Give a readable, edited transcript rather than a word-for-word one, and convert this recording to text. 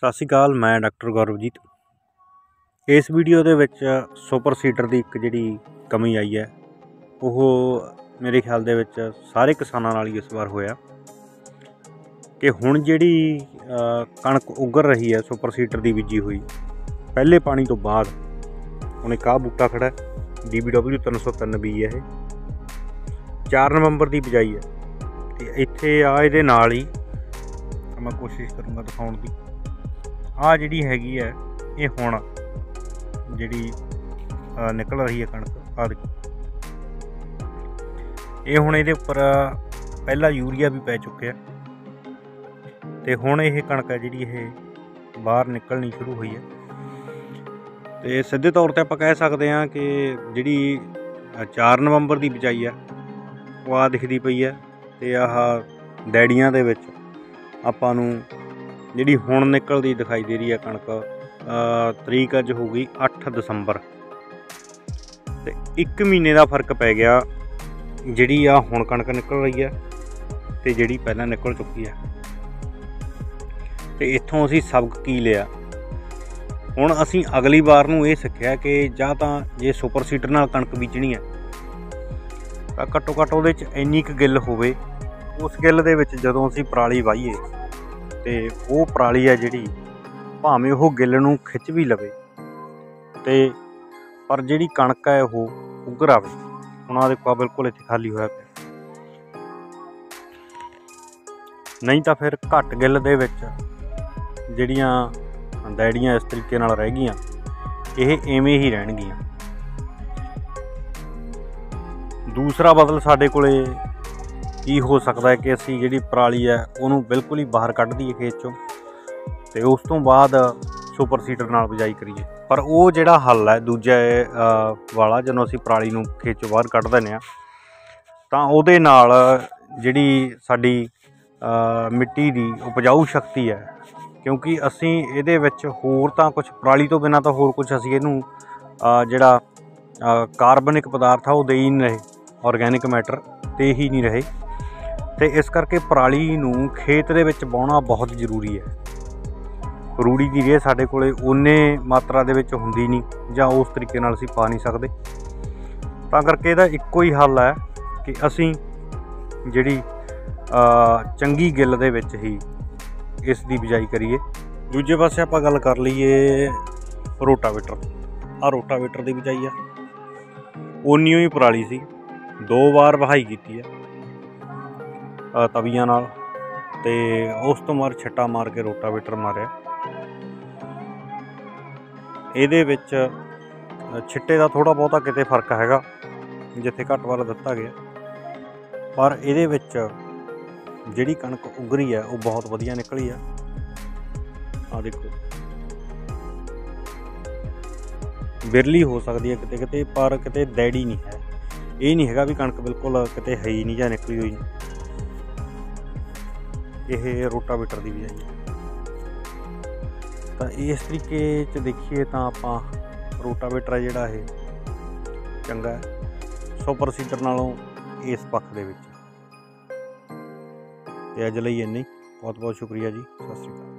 ਸਤਿ ਸ਼੍ਰੀ ਅਕਾਲ। ਮੈਂ ਡਾਕਟਰ ਗੌਰਵਜੀਤ। ਇਸ ਵੀਡੀਓ ਦੇ ਵਿੱਚ ਸੁਪਰ ਸੀਡਰ ਦੀ ਇੱਕ ਜਿਹੜੀ ਕਮੀ ਆਈ ਹੈ ਉਹ ਮੇਰੇ ਖਿਆਲ ਦੇ ਵਿੱਚ ਸਾਰੇ ਕਿਸਾਨਾਂ ਨਾਲ ਹੀ ਇਸ ਵਾਰ ਹੋਇਆ ਕਿ ਹੁਣ ਜਿਹੜੀ ਕਣਕ ਉੱਗਰ ਰਹੀ ਹੈ ਸੁਪਰ ਸੀਡਰ ਦੀ ਬੀਜੀ ਹੋਈ ਪਹਿਲੇ ਪਾਣੀ ਤੋਂ ਬਾਅਦ। ਹੁਣ ਇੱਕ ਆਹ ਬੂਟਾ ਖੜਾ DBW 303B ਹੈ, ਇਹ 4 ਨਵੰਬਰ ਦੀ ਬਿਜਾਈ ਹੈ। ਅਤੇ ਇੱਥੇ ਆ ਇਹਦੇ ਨਾਲ ਹੀ ਮੈਂ ਕੋਸ਼ਿਸ਼ ਕਰੂੰਗਾ ਦਿਖਾਉਣ ਦੀ। ਆਹ ਜਿਹੜੀ ਹੈਗੀ ਹੈ ਇਹ ਹੁਣ ਜਿਹੜੀ ਨਿਕਲ ਰਹੀ ਹੈ ਕਣਕ, ਆਹ ਦੇਖੋ। ਇਹ ਹੁਣ ਇਹਦੇ ਉੱਪਰ ਪਹਿਲਾਂ ਯੂਰੀਆ ਵੀ ਪੈ ਚੁੱਕਿਆ ਅਤੇ ਹੁਣ ਇਹ ਕਣਕ ਹੈ ਜਿਹੜੀ ਇਹ ਬਾਹਰ ਨਿਕਲਣੀ ਸ਼ੁਰੂ ਹੋਈ ਹੈ। ਅਤੇ ਸਿੱਧੇ ਤੌਰ 'ਤੇ ਆਪਾਂ ਕਹਿ ਸਕਦੇ ਹਾਂ ਕਿ ਜਿਹੜੀ 4 ਨਵੰਬਰ ਦੀ ਬਿਜਾਈ ਹੈ ਉਹ ਆਹ ਦਿਖਦੀ ਪਈ ਹੈ। ਅਤੇ ਆਹ ਡੈੜੀਆਂ ਦੇ ਵਿੱਚ ਆਪਾਂ ਨੂੰ ਜਿਹੜੀ ਹੁਣ ਨਿਕਲਦੀ ਦਿਖਾਈ ਦੇ ਰਹੀ ਹੈ ਕਣਕ। ਤਰੀਕ ਅੱਜ ਹੋ ਗਈ 8 ਦਸੰਬਰ ਅਤੇ 1 ਮਹੀਨੇ ਦਾ ਫਰਕ ਪੈ ਗਿਆ ਜਿਹੜੀ ਆ ਹੁਣ ਕਣਕ ਨਿਕਲ ਰਹੀ ਹੈ ਅਤੇ ਜਿਹੜੀ ਪਹਿਲਾਂ ਨਿਕਲ ਚੁੱਕੀ ਹੈ। ਅਤੇ ਇੱਥੋਂ ਅਸੀਂ ਸਬਕ ਕੀ ਲਿਆ? ਹੁਣ ਅਸੀਂ ਅਗਲੀ ਵਾਰ ਨੂੰ ਇਹ ਸਿੱਖਿਆ ਕਿ ਜਾਂ ਤਾਂ ਜੇ ਸੁਪਰ ਸੀਡਰ ਨਾਲ ਕਣਕ ਬੀਜਣੀ ਹੈ ਤਾਂ ਘੱਟੋ ਘੱਟ ਉਹਦੇ 'ਚ ਇੰਨੀ ਕੁ ਗਿੱਲ ਹੋਵੇ, ਉਸ ਗਿੱਲ ਦੇ ਵਿੱਚ ਜਦੋਂ ਅਸੀਂ ਪਰਾਲੀ ਵਾਹੀਏ ਅਤੇ ਉਹ ਪਰਾਲੀ ਹੈ ਜਿਹੜੀ ਭਾਵੇਂ ਉਹ ਗਿੱਲ ਨੂੰ ਖਿੱਚ ਵੀ ਲਵੇ ਅਤੇ ਪਰ ਜਿਹੜੀ ਕਣਕ ਹੈ ਉਹ ਉੱਗਰ ਆਵੇ। ਹੁਣ ਆਹ ਦੇਖੋ, ਬਿਲਕੁਲ ਇੱਥੇ ਖਾਲੀ ਹੋਇਆ ਪਿਆ। ਨਹੀਂ ਤਾਂ ਫਿਰ ਘੱਟ ਗਿੱਲ ਦੇ ਵਿੱਚ ਜਿਹੜੀਆਂ ਡੈੜੀਆਂ ਇਸ ਤਰੀਕੇ ਨਾਲ ਰਹਿ ਗਈਆਂ, ਇਹ ਇਵੇਂ ਹੀ ਰਹਿਣਗੀਆਂ। ਦੂਸਰਾ ਬਦਲ ਸਾਡੇ ਕੋਲ ਕੀ ਹੋ ਸਕਦਾ ਹੈ ਕਿ ਅਸੀਂ ਜਿਹੜੀ ਪਰਾਲੀ ਹੈ ਉਹਨੂੰ ਬਿਲਕੁਲ ਹੀ ਬਾਹਰ ਕੱਢ ਦਈਏ ਖੇਤ 'ਚੋਂ ਅਤੇ ਉਸ ਤੋਂ ਬਾਅਦ ਸੁਪਰ ਸੀਡਰ ਨਾਲ ਬਿਜਾਈ ਕਰੀਏ। ਪਰ ਉਹ ਜਿਹੜਾ ਹੱਲ ਹੈ ਦੂਜਾ ਵਾਲਾ, ਜਦੋਂ ਅਸੀਂ ਪਰਾਲੀ ਨੂੰ ਖੇਤ 'ਚੋਂ ਬਾਹਰ ਕੱਢ ਦਿੰਦੇ ਹਾਂ ਤਾਂ ਉਹਦੇ ਨਾਲ ਜਿਹੜੀ ਸਾਡੀ ਮਿੱਟੀ ਦੀ ਉਪਜਾਊ ਸ਼ਕਤੀ ਹੈ, ਕਿਉਂਕਿ ਅਸੀਂ ਇਹਦੇ ਵਿੱਚ ਹੋਰ ਤਾਂ ਕੁਛ ਪਰਾਲੀ ਤੋਂ ਬਿਨਾਂ ਤਾਂ ਹੋਰ ਕੁਛ ਅਸੀਂ ਇਹਨੂੰ ਜਿਹੜਾ ਕਾਰਬਨਿਕ ਪਦਾਰਥ ਆ ਉਹ ਦੇ ਹੀ ਨਹੀਂ ਰਹੇ, ਔਰਗੈਨਿਕ ਮੈਟਰ ਤੇ ਹੀ ਨਹੀਂ ਰਹੇ। ਅਤੇ ਇਸ ਕਰਕੇ ਪਰਾਲੀ ਨੂੰ ਖੇਤ ਦੇ ਵਿੱਚ ਵਾਹੁਣਾ ਬਹੁਤ ਜ਼ਰੂਰੀ ਹੈ। ਰੂੜੀ ਦੀ ਰੇਹ ਸਾਡੇ ਕੋਲ ਓਨੇ ਮਾਤਰਾ ਦੇ ਵਿੱਚ ਹੁੰਦੀ ਨਹੀਂ, ਜਾਂ ਉਸ ਤਰੀਕੇ ਨਾਲ ਅਸੀਂ ਪਾ ਨਹੀਂ ਸਕਦੇ। ਤਾਂ ਕਰਕੇ ਇਹਦਾ ਇੱਕੋ ਹੀ ਹੱਲ ਹੈ ਕਿ ਅਸੀਂ ਜਿਹੜੀ ਚੰਗੀ ਗਿੱਲ ਦੇ ਵਿੱਚ ਹੀ ਇਸ ਦੀ ਬਿਜਾਈ ਕਰੀਏ। ਦੂਜੇ ਪਾਸੇ ਆਪਾਂ ਗੱਲ ਕਰ ਲਈਏ ਰੋਟਾਵੇਟਰ। ਆਹ ਰੋਟਾਵੇਟਰ ਦੀ ਬਿਜਾਈ ਆ, ਓਨੀ ਹੀ ਪਰਾਲੀ ਸੀ, 2 ਵਾਰ ਵਹਾਈ ਕੀਤੀ ਹੈ ਤਵੀਆਂ ਨਾਲ, ਅਤੇ ਉਸ ਤੋਂ ਬਾਅਦ ਛੱਟਾ ਮਾਰ ਕੇ ਰੋਟਾਵੇਟਰ ਮਾਰਿਆ। ਇਹਦੇ ਵਿੱਚ ਛਿੱਟੇ ਦਾ ਥੋੜ੍ਹਾ ਬਹੁਤਾ ਕਿਤੇ ਫਰਕ ਹੈਗਾ ਜਿੱਥੇ ਘੱਟ ਵੱਧ ਦਿੱਤਾ ਗਿਆ, ਪਰ ਇਹਦੇ ਵਿੱਚ ਜਿਹੜੀ ਕਣਕ ਉੱਗਰੀ ਹੈ ਉਹ ਬਹੁਤ ਵਧੀਆ ਨਿਕਲੀ ਆ। ਆਹ ਦੇਖੋ, ਬਿਰਲੀ ਹੋ ਸਕਦੀ ਹੈ ਕਿਤੇ ਕਿਤੇ, ਪਰ ਕਿਤੇ ਡੈੜੀ ਨਹੀਂ ਹੈ। ਇਹ ਨਹੀਂ ਹੈਗਾ ਵੀ ਕਣਕ ਬਿਲਕੁਲ ਕਿਤੇ ਹੈ ਹੀ ਨਹੀਂ ਜਾਂ ਨਿਕਲੀ ਹੋਈ ਨਹੀਂ। ਇਹ ਰੋਟਾਵੇਟਰ ਦੀ ਬਿਜਾਈ ਹੈ। ਤਾਂ ਇਸ ਤਰੀਕੇ 'ਚ ਦੇਖੀਏ ਤਾਂ ਆਪਾਂ ਰੋਟਾਵੇਟਰ ਹੈ ਜਿਹੜਾ ਇਹ ਚੰਗਾ ਹੈ ਸੁਪਰ ਸੀਡਰ ਨਾਲੋਂ ਇਸ ਪੱਖ ਦੇ ਵਿੱਚ। ਅਤੇ ਅੱਜ ਲਈ ਇੰਨੀ। ਬਹੁਤ ਬਹੁਤ ਸ਼ੁਕਰੀਆ ਜੀ। ਸਤਿ ਸ਼੍ਰੀ ਅਕਾਲ।